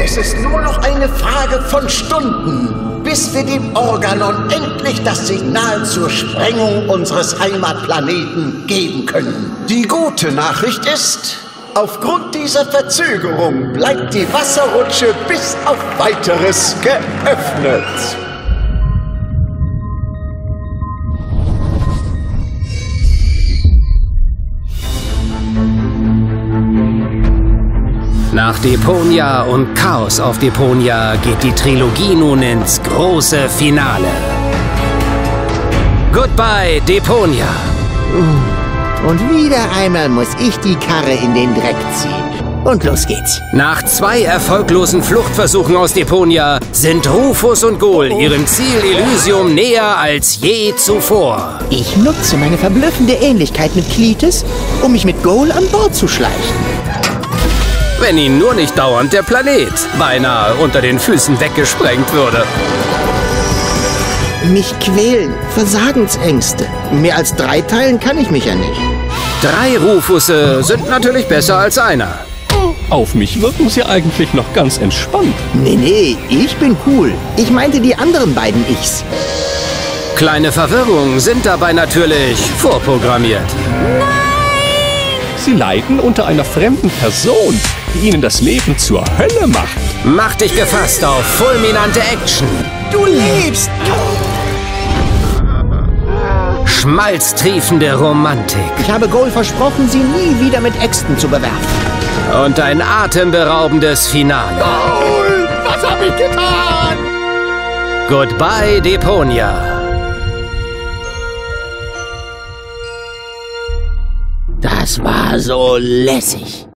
Es ist nur noch eine Frage von Stunden, bis wir dem Organon endlich das Signal zur Sprengung unseres Heimatplaneten geben können. Die gute Nachricht ist, aufgrund dieser Verzögerung bleibt die Wasserrutsche bis auf Weiteres geöffnet. Nach Deponia und Chaos auf Deponia geht die Trilogie nun ins große Finale. Goodbye, Deponia! Und wieder einmal muss ich die Karre in den Dreck ziehen. Und los geht's. Nach 2 erfolglosen Fluchtversuchen aus Deponia sind Rufus und Ghoul ihrem Ziel Elysium näher als je zuvor. Ich nutze meine verblüffende Ähnlichkeit mit Cletus, um mich mit Ghoul an Bord zu schleichen. Wenn ihnen nur nicht dauernd der Planet beinahe unter den Füßen weggesprengt würde. Mich quälen Versagensängste. Mehr als 3 teilen kann ich mich ja nicht. 3 Rufusse sind natürlich besser als einer. Auf mich wirken sie eigentlich noch ganz entspannt. Nee, ich bin cool. Ich meinte die anderen beiden Ichs. Kleine Verwirrungen sind dabei natürlich vorprogrammiert. Sie leiden unter einer fremden Person, die ihnen das Leben zur Hölle macht. Mach dich gefasst auf fulminante Action. Du lebst! Schmalztriefende Romantik. Ich habe Ghoul versprochen, sie nie wieder mit Äxten zu bewerfen. Und ein atemberaubendes Finale. Ghoul, was hab ich getan? Goodbye, Deponia. Das war so lässig.